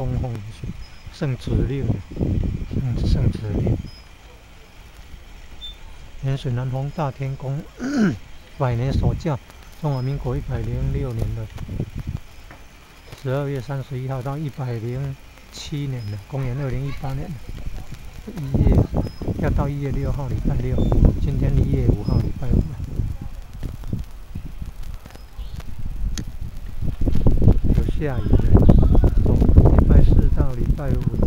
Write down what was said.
供奉圣旨令，圣旨令。年水南丰大天宫百年守教，中华民国106年的12月31号到107年的公元2018年1月，要到1月6号礼拜六，今天1月5号礼拜5了。有下雨了，从礼拜4到礼拜5。